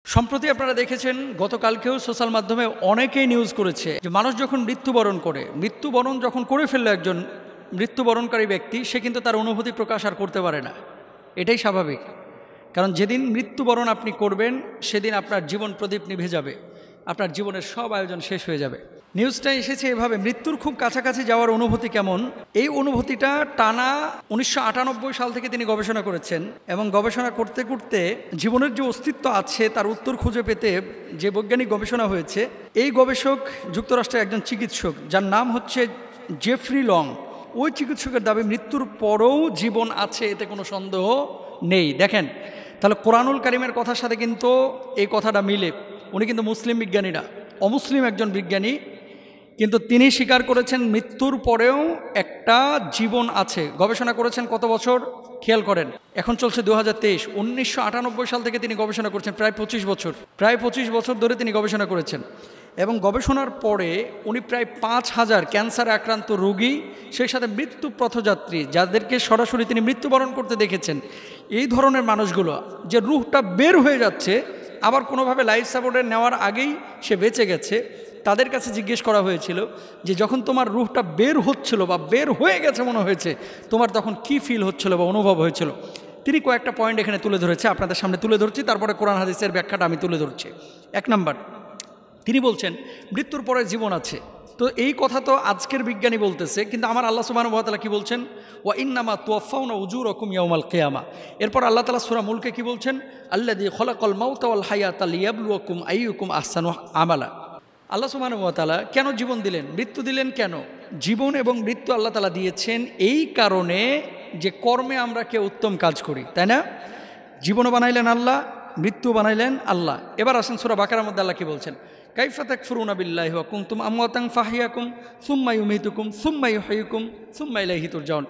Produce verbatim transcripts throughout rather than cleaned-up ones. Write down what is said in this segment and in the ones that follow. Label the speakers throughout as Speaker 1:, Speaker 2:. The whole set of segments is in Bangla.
Speaker 1: সম্প্রতি আপনারা দেখেছেন গতকালকেও সোশ্যাল মাধ্যমে অনেকেই নিউজ করেছে যে মানুষ যখন মৃত্যুবরণ করে মৃত্যুবরণ যখন করে ফেললো একজন মৃত্যুবরণকারী ব্যক্তি, সে কিন্তু তার অনুভূতি প্রকাশ আর করতে পারে না। এটাই স্বাভাবিক, কারণ যেদিন মৃত্যুবরণ আপনি করবেন সেদিন আপনার জীবন প্রদীপ নিভে যাবে, আপনার জীবনের সব আয়োজন শেষ হয়ে যাবে। নিউজটা এসেছে এভাবে, মৃত্যুর খুব কাছাকাছি যাওয়ার অনুভূতি কেমন। এই অনুভূতিটা টানা উনিশশো আটানব্বই সাল থেকে তিনি গবেষণা করেছেন, এবং গবেষণা করতে করতে জীবনের যে অস্তিত্ব আছে তার উত্তর খুঁজে পেতে যে বৈজ্ঞানিক গবেষণা হয়েছে, এই গবেষক যুক্তরাষ্ট্রের একজন চিকিৎসক, যার নাম হচ্ছে জেফ্রি লং। ওই চিকিৎসকের দাবি মৃত্যুর পরেও জীবন আছে, এতে কোনো সন্দেহ নেই। দেখেন তাহলে কোরআনুল কারিমের কথার সাথে কিন্তু এই কথাটা মিলে। উনি কিন্তু মুসলিম বিজ্ঞানী না, অমুসলিম একজন বিজ্ঞানী, কিন্তু তিনি স্বীকার করেছেন মৃত্যুর পরেও একটা জীবন আছে। গবেষণা করেছেন কত বছর খেয়াল করেন, এখন চলছে দু হাজার তেইশ উনিশশো আটানব্বই সাল থেকে তিনি গবেষণা করছেন, প্রায় পঁচিশ বছর প্রায় পঁচিশ বছর ধরে তিনি গবেষণা করেছেন। এবং গবেষণার পরে উনি প্রায় পাঁচ হাজার ক্যান্সারে আক্রান্ত রোগী, সেই সাথে মৃত্যু পথযাত্রী, যাদেরকে সরাসরি তিনি মৃত্যুবরণ করতে দেখেছেন, এই ধরনের মানুষগুলো যে রুহটা বের হয়ে যাচ্ছে, আবার কোনোভাবে লাইফ সাপোর্টে নেওয়ার আগেই সে বেঁচে গেছে, তাদের কাছে জিজ্ঞেস করা হয়েছিল যে যখন তোমার রুহটা বের হচ্ছিল বা বের হয়ে গেছে মনে হয়েছে, তোমার তখন কি ফিল হচ্ছিল বা অনুভব হয়েছিল। তিনি কয়েকটা পয়েন্ট এখানে তুলে ধরেছে, আপনাদের সামনে তুলে ধরছি, তারপরে কোরআন হাদিসের ব্যাখ্যাটা আমি তুলে ধরছি। এক নাম্বার, তিনি বলছেন মৃত্যুর পরে জীবন আছে। তো এই কথা তো আজকের বিজ্ঞানী বলতেছে, কিন্তু আমার আল্লাহ সুবহানাহু ওয়া তাআলা কি বলছেন, ওয়া ইন্নামা তুওয়াফাউনা উজুরাকুম ইয়াউমাল কিয়ামা। এরপর আল্লাহ তাআলা সূরা মুলকে কি বলছেন, আল্লাযী খালাকাল মাউতা ওয়াল হায়াতা লিয়াবলুয়াকুম আইয়ুকুম আহসানু আমালা। আল্লাহ সুবহানাহু ওয়া তাআলা কেন জীবন দিলেন, মৃত্যু দিলেন কেন? জীবন এবং মৃত্যু আল্লাহ তাআলা দিয়েছেন এই কারণে যে কর্মে আমরা কেউ উত্তম কাজ করি, তাই না? জীবনও বানাইলেন আল্লাহ, মৃত্যু বানাইলেন আল্লাহ। এবার আসেন সূরা বাকারার মধ্যে আল্লাহ কি বলছেন, কাইফা তাকফুরুনা বিল্লাহি ওয়া কুনতুম আমওয়াতান ফাহিয়াকুম সুম্মা ইউমীতুকুম সুম্মা ইউহয়িকুম সুম্মা ইলাইহি তুরজাউন।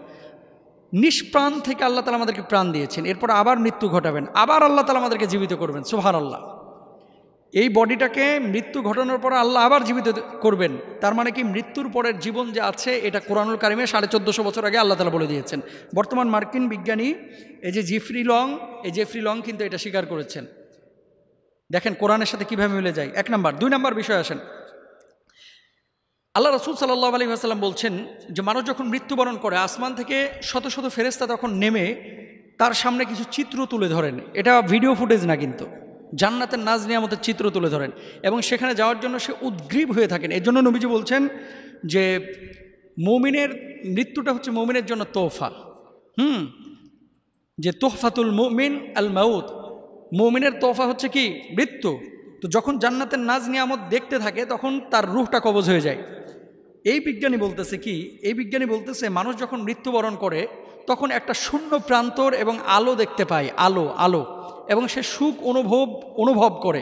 Speaker 1: নিষ্প্রাণ থেকে আল্লাহ তাআলা আমাদেরকে প্রাণ দিয়েছেন, এরপর আবার মৃত্যু ঘটাবেন, আবার আল্লাহ তাআলা আমাদেরকে জীবিত করবেন। সুবহানাল্লাহ। এই বডিটাকে মৃত্যু ঘটানোর পর আল্লাহ আবার জীবিত করবেন, তার মানে কি মৃত্যুর পরের জীবন যে আছে এটা কোরআনুল কারিমে সাড়ে চোদ্দোশো বছর আগে আল্লাহ তাআলা বলে দিয়েছেন। বর্তমান মার্কিন বিজ্ঞানী এই যে জেফ্রি লং, এই জেফ্রি লং কিন্তু এটা স্বীকার করেছেন। দেখেন কোরআনের সাথে কীভাবে মিলে যায়। এক নাম্বার। দুই নাম্বার বিষয় আসেন, আল্লাহ রাসূল সাল্লাল্লাহু আলাইহি ওয়াসাল্লাম বলছেন যে মানুষ যখন মৃত্যুবরণ করে আসমান থেকে শত শত ফেরেশতা তখন নেমে তার সামনে কিছু চিত্র তুলে ধরেন। এটা ভিডিও ফুটেজ না, কিন্তু জান্নাতের নাজ নিয়ামতের চিত্র তুলে ধরেন, এবং সেখানে যাওয়ার জন্য সে উদ্গ্রীব হয়ে থাকেন। এর জন্য নবীজি বলছেন যে মুমিনের মৃত্যুটা হচ্ছে মুমিনের জন্য তোহফা। হুম যে তোহফাতুল মুমিন আল মাউত, মুমিনের তোহফা হচ্ছে কি মৃত্যু। তো যখন জান্নাতের নাজ নিয়ামত দেখতে থাকে তখন তার রূহটা কবজ হয়ে যায়। এই বিজ্ঞানী বলতেছে কি, এই বিজ্ঞানী বলতেছে মানুষ যখন মৃত্যুবরণ করে তখন একটা শূন্য প্রান্তর এবং আলো দেখতে পায়, আলো আলো এবং সে সুখ অনুভব অনুভব করে।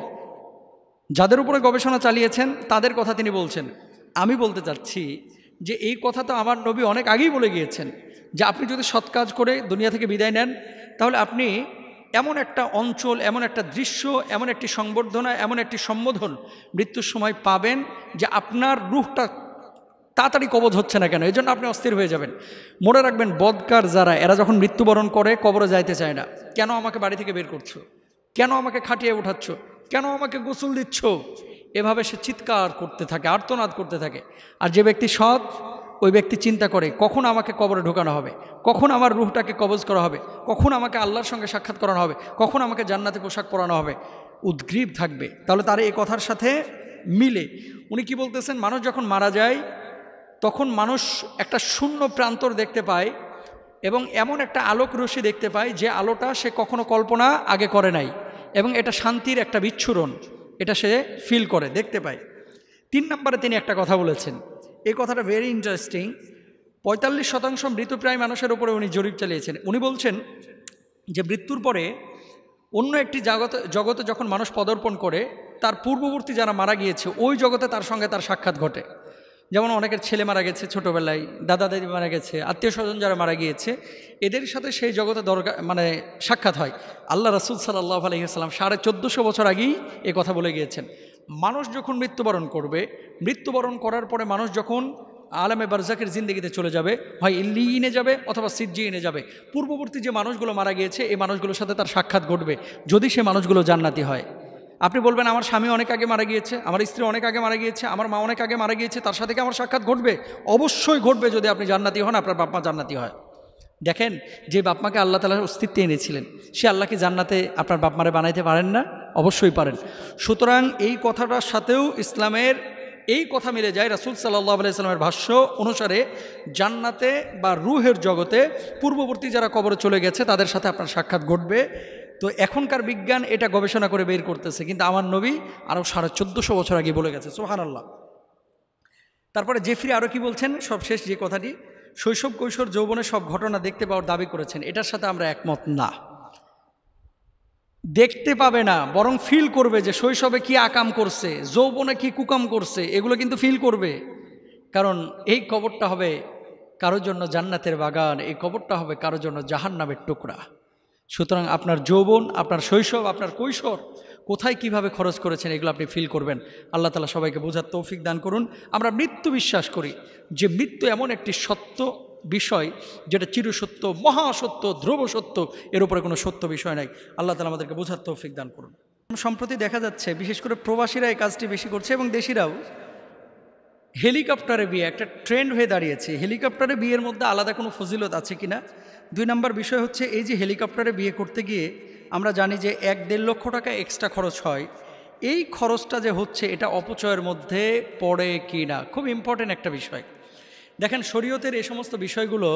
Speaker 1: যাদের উপরে গবেষণা চালিয়েছেন তাদের কথা তিনি বলছেন। আমি বলতে চাচ্ছি যে এই কথা তো আমার নবী অনেক আগেই বলে গিয়েছেন যে আপনি যদি সৎ কাজ করে দুনিয়া থেকে বিদায় নেন, তাহলে আপনি এমন একটা অঞ্চল, এমন একটা দৃশ্য, এমন একটি সংবর্ধনা, এমন একটি সম্বোধন মৃত্যুর সময় পাবেন যে আপনার রূহটা তাড়াতাড়ি কবজ হচ্ছে না কেন, এই জন্য আপনি অস্থির হয়ে যাবেন। মনে রাখবেন, বদকার যারা, এরা যখন মৃত্যুবরণ করে কবরে যাইতে চায় না। কেন আমাকে বাড়ি থেকে বের করছো, কেন আমাকে খাটিয়ে উঠাচ্ছ, কেন আমাকে গোসল দিচ্ছ, এভাবে সে চিৎকার করতে থাকে, আর্তনাদ করতে থাকে। আর যে ব্যক্তি সৎ, ওই ব্যক্তি চিন্তা করে কখন আমাকে কবরে ঢোকানো হবে, কখন আমার রূহটাকে কবজ করা হবে, কখন আমাকে আল্লাহর সঙ্গে সাক্ষাৎ করানো হবে, কখন আমাকে জান্নাতে পোশাক পরানো হবে, উদ্গ্রীব থাকবে। তাহলে তার এই কথার সাথে মিলে উনি কি বলতেছেন, মানুষ যখন মারা যায় তখন মানুষ একটা শূন্য প্রান্তর দেখতে পায় এবং এমন একটা আলোক রশ্মি দেখতে পায় যে আলোটা সে কখনো কল্পনা আগে করে নাই, এবং এটা শান্তির একটা বিচ্ছুরণ, এটা সে ফিল করে, দেখতে পায়। তিন নম্বরে তিনি একটা কথা বলেছেন, এই কথাটা ভেরি ইন্টারেস্টিং। পঁয়তাল্লিশ শতাংশ মৃতপ্রায় মানুষের উপরে উনি জরিপ চালিয়েছেন। উনি বলছেন যে মৃত্যুর পরে অন্য একটি জগতে জগতে যখন মানুষ পদার্পণ করে, তার পূর্ববর্তী যারা মারা গিয়েছে ওই জগতে তার সঙ্গে তার সাক্ষাৎ ঘটে। যেমন অনেকের ছেলে মারা গেছে ছোটোবেলায়, দাদা দাদি মারা গেছে, আত্মীয় স্বজন যারা মারা গিয়েছে, এদের সাথে সেই জগতে দরকার মানে সাক্ষাৎ হয়। আল্লাহ রাসূল সাল্লাল্লাহু আলাইহি ওয়াসাল্লাম সাড়ে চোদ্দোশো বছর আগেই এ কথা বলে গিয়েছেন। মানুষ যখন মৃত্যুবরণ করবে, মৃত্যুবরণ করার পরে মানুষ যখন আলামে বারজাকের জিন্দেগিতে চলে যাবে, হয় ইল্লিয়িনে যাবে অথবা সিজ্জিয়িনে যাবে, পূর্ববর্তী যে মানুষগুলো মারা গিয়েছে এই মানুষগুলোর সাথে তার সাক্ষাৎ ঘটবে, যদি সে মানুষগুলো জান্নাতি হয়। আপনি বলবেন আমার স্বামী অনেক আগে মারা গিয়েছে, আমার স্ত্রী অনেক আগে মারা গিয়েছে, আমার মা অনেক আগে মারা গিয়েছে, তার সাথে কি আমার সাক্ষাৎ ঘটবে? অবশ্যই ঘটবে যদি আপনি জান্নাতি হন, আপনার বাপ মা জান্নাতি হয়। দেখেন, যে বাপ মাকে আল্লাহ তাআলা অস্তিত্বে এনেছিলেন, সে আল্লাহকে জান্নাতে আপনার বাপ মারে বানাইতে পারেন না? অবশ্যই পারেন। সুতরাং এই কথাটার সাথেও ইসলামের এই কথা মিলে যায়। রাসূল সাল্লাল্লাহু আলাইহি ওয়াসাল্লামের ভাষ্য অনুসারে জান্নাতে বা রূহের জগতে পূর্ববর্তী যারা কবরে চলে গেছে তাদের সাথে আপনার সাক্ষাৎ ঘটবে। তো এখনকার বিজ্ঞান এটা গবেষণা করে বের করতেছে, কিন্তু আমার নবী আরও সাড়ে চোদ্দোশো বছর আগে বলে গেছে। সুবহানাল্লাহ। তারপরে জেফরি আরও কি বলছেন, সবশেষ যে কথাটি, শৈশব কৈশোর যৌবনে সব ঘটনা দেখতে পাওয়ার দাবি করেছেন। এটার সাথে আমরা একমত না। দেখতে পাবে না, বরং ফিল করবে যে শৈশবে কি আকাম করছে, যৌবনে কি কুকাম করছে, এগুলো কিন্তু ফিল করবে। কারণ এই কবরটা হবে কারোর জন্য জান্নাতের বাগান, এই কবরটা হবে কারোর জন্য জাহান্নামের টুকরা। সুতরাং আপনার যৌবন, আপনার শৈশব, আপনার কৈশোর কোথায় কিভাবে খরচ করেছেন এগুলো আপনি ফিল করবেন। আল্লাহ তাআলা সবাইকে বোঝার তৌফিক দান করুন। আমরা মৃত্যু বিশ্বাস করি, যে মৃত্যু এমন একটি সত্য বিষয় যেটা চিরসত্য, মহাসত্য, ধ্রুব সত্য, এর উপরে কোনো সত্য বিষয় নাই। আল্লাহ তাআলা আমাদেরকে বোঝার তৌফিক দান করুন। সম্প্রতি দেখা যাচ্ছে বিশেষ করে প্রবাসীরা এই কাজটি বেশি করছে এবং দেশিরাও হেলিকপ্টারে বিয়ে একটা ট্রেন্ড হয়ে দাঁড়িয়েছে। হেলিকপ্টারে বিয়ের মধ্যে আলাদা কোনো ফজিলত আছে কিনা? দুই নম্বর বিষয় হচ্ছে, এই যে হেলিকপ্টারে বিয়ে করতে গিয়ে আমরা জানি যে এক দেড় লক্ষ টাকা এক্সট্রা খরচ হয়। এই খরচটা যে হচ্ছে এটা অপচয়ের মধ্যে পড়ে কি না, খুব ইম্পর্টেন্ট একটা বিষয়। দেখেন, শরীয়তের এই সমস্ত বিষয়গুলো,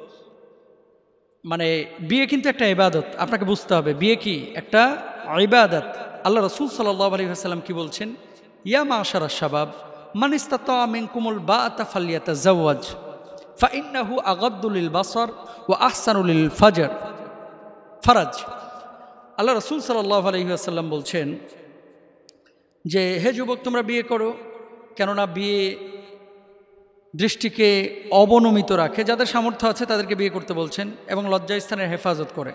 Speaker 1: মানে বিয়ে কিন্তু একটা ইবাদত, আপনাকে বুঝতে হবে বিয়ে কি একটা ইবাদত। আল্লাহ রাসূল সাল্লাল্লাহু আলাইহি ওয়াসাল্লাম কি বলছেন, ইয়া মাশারাশ শাবাব মান ইসতাতা মিনকুমুল বাআতা ফালইয়াতাজাওয়াজ ফাইন্নাহু আগাদ্দু লিল বাসার ওয়া আহসানু লিল ফাজর ফারাজ। আল্লাহ রাসূল সাল্লাল্লাহু আলাইহি ওয়াসাল্লাম বলছেন যে, হে যুবক, তোমরা বিয়ে করো, কেননা বিয়ে দৃষ্টিকে অবনমিত রাখে। যাদের সামর্থ্য আছে তাদেরকে বিয়ে করতে বলছেন, এবং লজ্জাস্থানের হেফাজত করে।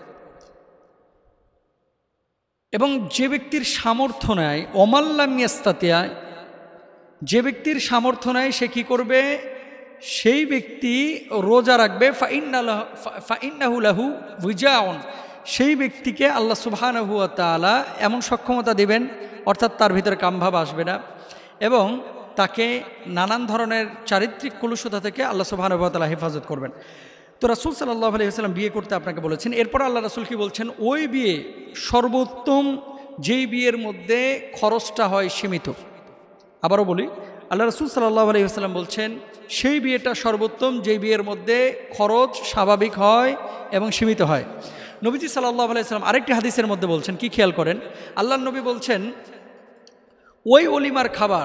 Speaker 1: এবং যে ব্যক্তির সামর্থ্য নেয়, ওমাল্লাম ইয়াস্তাতিয়া, যে ব্যক্তির সামর্থ্য নেয় সে কি করবে? সেই ব্যক্তি রোজা রাখবে। ফাইন্নাহু লাহু উইজাউন, সেই ব্যক্তিকে আল্লাহ সুবহানাহু ওয়া তাআলা এমন সক্ষমতা দিবেন, অর্থাৎ তার ভিতরে কামভাব আসবে না, এবং তাকে নানান ধরনের চারিত্রিক কলুষতা থেকে আল্লাহ সুবহানাহু ওয়া তাআলা হেফাজত করবেন। তো রাসূল সাল্লাল্লাহু আলাইহি ওয়াসাল্লাম বিয়ে করতে আপনাকে বলেছেন। এরপর আল্লাহ রাসূল কি বলছেন, ওই বিয়ে সর্বোত্তম যেই বিয়ের মধ্যে খরচটা হয় সীমিত। আবারও বলি, আল্লাহ রাসূল সাল্লাল্লাহু আলাইহি ওয়াসাল্লাম বলছেন সেই বিয়েটা সর্বোত্তম যেই বিয়ের মধ্যে খরচ স্বাভাবিক হয় এবং সীমিত হয়। নবীজি সাল্লাল্লাহু আলাইহি ওয়াসাল্লাম আরেকটি হাদিসের মধ্যে বলছেন, কি খেয়াল করেন, আল্লাহর নবী বলছেন, ওই ওলিমার খাবার,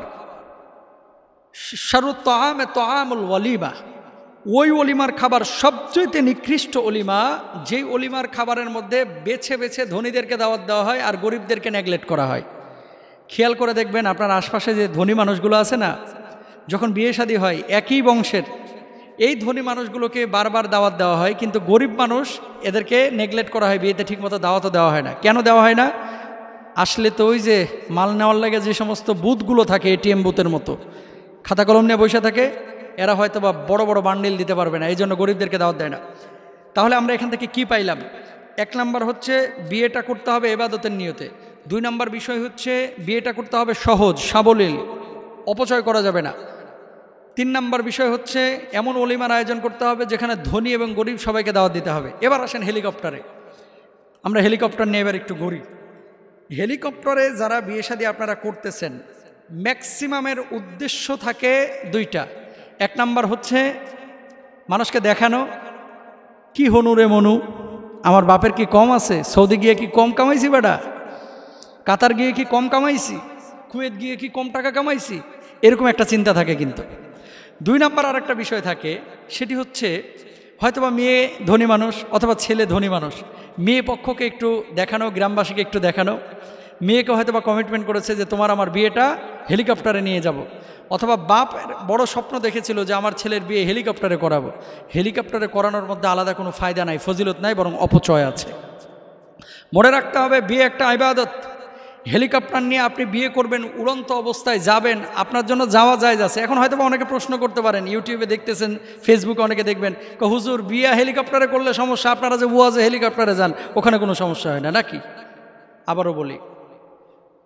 Speaker 1: শারুত তাআম তাআমুল ওয়ালিমা, ওই ওলিমার খাবার সবচেয়ে নিকৃষ্ট ওলিমা যেই ওলিমার খাবারের মধ্যে বেছে বেছে ধনীদেরকে দাওয়াত দেওয়া হয় আর গরিবদেরকে নেগলেক্ট করা হয়। খেয়াল করে দেখবেন আপনার আশপাশে যে ধনী মানুষগুলো আছে না, যখন বিয়ে শাদী হয় একই বংশের, এই ধনী মানুষগুলোকে বারবার দাওয়াত দেওয়া হয়, কিন্তু গরিব মানুষ এদেরকে নেগলেক্ট করা হয়, বিয়েতে ঠিকমতো দাওয়াতও দেওয়া হয় না। কেন দেওয়া হয় না? আসলে তো ওই যে মাল নেওয়ার লাগে যে সমস্ত বুথগুলো থাকে, এটিএম বুথের মতো খাতা কলম নিয়ে বসে থাকে, এরা হয়তো বা বড় বড় বান্ডিল দিতে পারবে না, এই জন্য গরিবদেরকে দাওয়াত দেয় না। তাহলে আমরা এখান থেকে কি পাইলাম? এক নাম্বার হচ্ছে বিয়েটা করতে হবে ইবাদতের নিয়তে। দুই নাম্বার বিষয় হচ্ছে বিয়েটা করতে হবে সহজ সাবলীল, অপচয় করা যাবে না। তিন নাম্বার বিষয় হচ্ছে এমন ওলিমার আয়োজন করতে হবে যেখানে ধনী এবং গরিব সবাইকে দাওয়াত দিতে হবে। এবার আসেন হেলিকপ্টারে, আমরা হেলিকপ্টার নিয়ে এবার একটু ঘুরি। হেলিকপ্টারে যারা বিয়ে শাদী আপনারা করতেছেন, ম্যাক্সিমামের উদ্দেশ্য থাকে দুইটা। এক নাম্বার হচ্ছে মানুষকে দেখানো, কি হনু রে মনু, আমার বাপের কি কম আছে, সৌদি গিয়ে কি কম কামাইছি, বেটা কাতার গিয়ে কি কম কামাইছি, কুয়েত গিয়ে কি কম টাকা কামাইছি, এরকম একটা চিন্তা থাকে। কিন্তু দুই নাম্বার আর একটা বিষয় থাকে, সেটি হচ্ছে হয়তোবা মেয়ে ধনী মানুষ অথবা ছেলে ধনী মানুষ, মেয়ে পক্ষকে একটু দেখানো, গ্রামবাসীকে একটু দেখানো, মেয়েকে হয়তোবা কমিটমেন্ট করেছে যে তোমার আমার বিয়েটা হেলিকপ্টারে নিয়ে যাব, অথবা বাপ বড় স্বপ্ন দেখেছিল যে আমার ছেলের বিয়ে হেলিকপ্টারে করাবো। হেলিকপ্টারে করানোর মধ্যে আলাদা কোনো ফায়দা নাই, ফজিলত নাই, বরং অপচয় আছে। মনে রাখতে হবে বিয়ে একটা ইবাদত। হেলিকপ্টার নিয়ে আপনি বিয়ে করবেন, উড়ন্ত অবস্থায় যাবেন, আপনার জন্য যাওয়া যায় আছে। এখন হয়তো অনেকে প্রশ্ন করতে পারেন, ইউটিউবে দেখতেছেন, ফেসবুকে অনেকে দেখবেন, হুজুর বিয়ে হেলিকপ্টারে করলে সমস্যা, আপনারা যে ওয়াজে হেলিকপ্টারে যান ওখানে কোনো সমস্যা হয় না নাকি? আবারও বলি,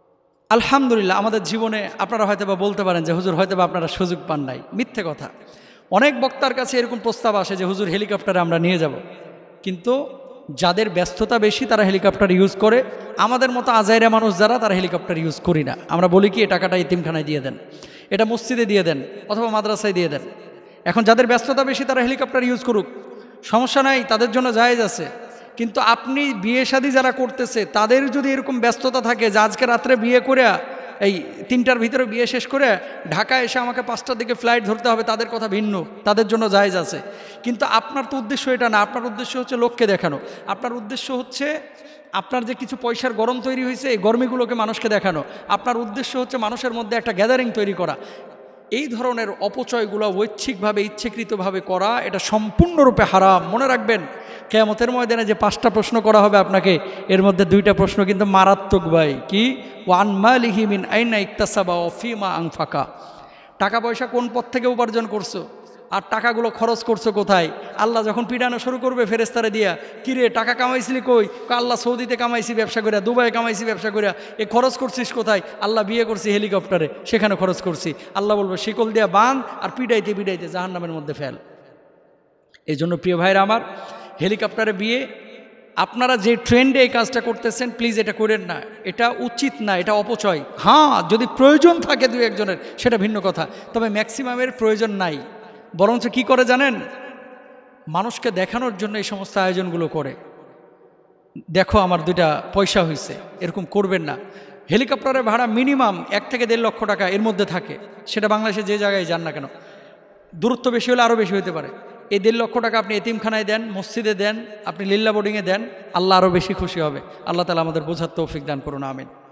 Speaker 1: আলহামদুলিল্লাহ আমাদের জীবনে আপনারা হয়তো বা বলতে পারেন যে হুজুর হয়তো বা আপনারা সুযোগ পান নাই, মিথ্যে কথা। অনেক বক্তার কাছে এরকম প্রস্তাব আসে যে হুজুর হেলিকপ্টারে আমরা নিয়ে যাব, কিন্তু যাদের ব্যস্ততা বেশি তারা হেলিকপ্টার ইউজ করে, আমাদের মতো আজাইরা মানুষ যারা তারা হেলিকপ্টার ইউজ করি না। আমরা বলি কি, এই টাকাটা ইতিমখানায় দিয়ে দেন, এটা মসজিদে দিয়ে দেন, অথবা মাদ্রাসায় দিয়ে দেন। এখন যাদের ব্যস্ততা বেশি তারা হেলিকপ্টার ইউজ করুক, সমস্যা নাই, তাদের জন্য জায়েজ আছে। কিন্তু আপনি বিয়ে শাদী যারা করতেছে তাদের যদি এরকম ব্যস্ততা থাকে যে আজকে রাত্রে বিয়ে করে এই তিনটার ভিতরে বিয়ে শেষ করে ঢাকায় এসে আমাকে পাঁচটার দিকে ফ্লাইট ধরতে হবে, তাদের কথা ভিন্ন, তাদের জন্য জায়েজ আছে। কিন্তু আপনার তো উদ্দেশ্য এটা না, আপনার উদ্দেশ্য হচ্ছে লোককে দেখানো, আপনার উদ্দেশ্য হচ্ছে আপনার যে কিছু পয়সার গরম তৈরি হয়েছে এই গরমিগুলোকে মানুষকে দেখানো, আপনার উদ্দেশ্য হচ্ছে মানুষের মধ্যে একটা গ্যাদারিং তৈরি করা। এই ধরনের অপচয়গুলো ঐচ্ছিকভাবে ইচ্ছাকৃতভাবে করা এটা সম্পূর্ণরূপে হারাম। মনে রাখবেন, কিয়ামতের ময়দানে যে পাঁচটা প্রশ্ন করা হবে আপনাকে, এর মধ্যে দুইটা প্রশ্ন কিন্তু মারাত্মক ভাই। কি? ওয়ান মালিহি মিন আইনা ইকতাসাবা ওয়া ফিমা আনফাকা, টাকা পয়সা কোন পথ থেকে উপার্জন করছো আর টাকাগুলো খরচ করছো কোথায়। আল্লাহ যখন পিডানো শুরু করবে ফেরেস্তারে দিয়া, কিরে টাকা কামাইছিলি কই? আল্লাহ সৌদিতে কামাইছি ব্যবসা করিয়া, দুবাইয়ে কামাইছি ব্যবসা করিয়া। এ খরচ করছিস কোথায়? আল্লাহ বিয়ে করছি হেলিকপ্টারে, সেখানে খরচ করছি। আল্লাহ বলবো শিকল দিয়া বান আর পিডাইতে পিডাইতে জাহান্নামের মধ্যে ফেল। এই জন্য প্রিয় ভাইরা আমার, হেলিকপ্টারে বিয়ে, আপনারা যে ট্রেন্ডে এই কাজটা করতেছেন প্লিজ এটা করেন না, এটা উচিত না, এটা অপচয়। হ্যাঁ, যদি প্রয়োজন থাকে দুই একজনের সেটা ভিন্ন কথা, তবে ম্যাক্সিমামের প্রয়োজন নাই। বরঞ্চ কি করে জানেন, মানুষকে দেখানোর জন্য এই সমস্ত আয়োজনগুলো করে, দেখো আমার দুইটা পয়সা হয়েছে, এরকম করবেন না। হেলিকপ্টারের ভাড়া মিনিমাম এক থেকে দেড় লক্ষ টাকা এর মধ্যে থাকে, সেটা বাংলাদেশে যে জায়গায় যান না কেন। দূরত্ব বেশি হলে আরও বেশি হতে পারে। এই দেড় লক্ষ টাকা আপনি এতিমখানায় দেন, মসজিদে দেন, আপনি লিল্লা বোর্ডিংয়ে দেন, আল্লাহ আরও বেশি খুশি হবে। আল্লাহ তাআলা আমাদের বোঝার তৌফিক দান করুন, আমিন।